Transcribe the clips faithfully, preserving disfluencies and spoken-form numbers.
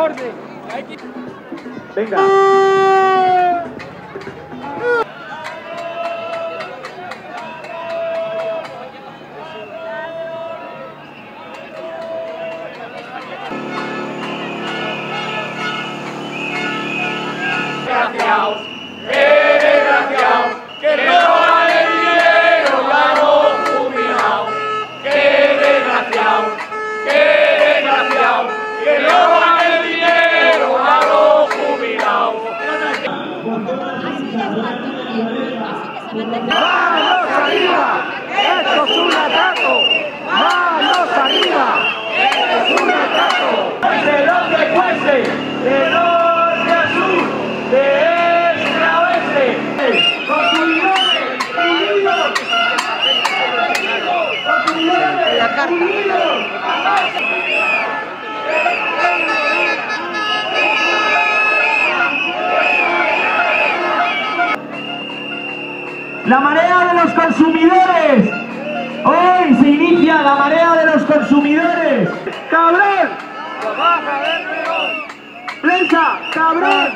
orden. Venga. Desgraciados, qué desgraciados, que roban el dinero a los jubilados. Qué desgraciados, qué desgraciados, que roban el dinero a los jubilados. ¡Manos arriba! ¡Esto es un atraco! ¡Manos arriba! ¡Esto es un atraco! De donde fuese, de norte a sur, de este a oeste, consumidores unidos, consumidores unidos. La marea de los consumidores. Hoy se inicia la marea de los consumidores. ¡Cabrón! ¡Prensa! ¡Cabrón!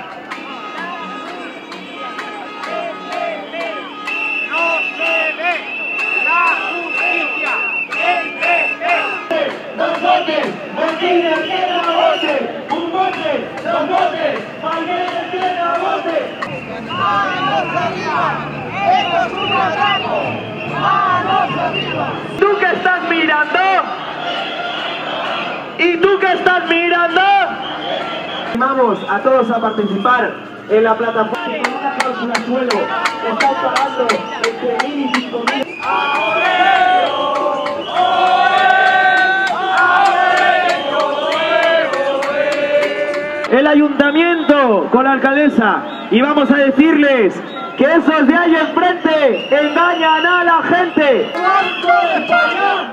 No se ve la justicia. ¡Dos botes! ¡Martínez tiene a bote! ¡Un bote! ¡Dos botes! ¡Martínez tiene a bote! ¡Manos arriba! ¡Esto es un atraco! ¡Manos arriba! ¿Tú qué estás mirando? ¿Y tú qué estás mirando? Animamos a todos a participar en la plataforma con una cláusula suelo. Están pagando entre mil y cinco mil. El ayuntamiento con la alcaldesa y vamos a decirles que esos de ahí enfrente engañan a la gente. ¡Banco de España!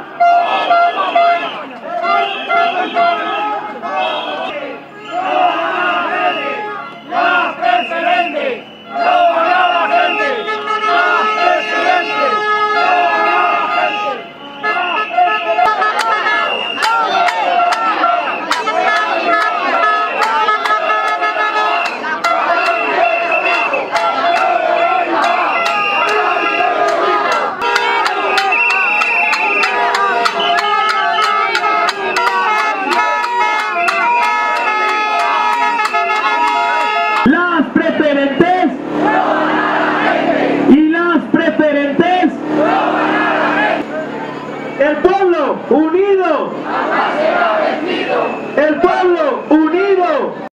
¡La preferente! ¡No van a la gente! ¡La preferente! ¡No van a la gente! Las preferentes y las preferentes, el pueblo unido, el pueblo unido.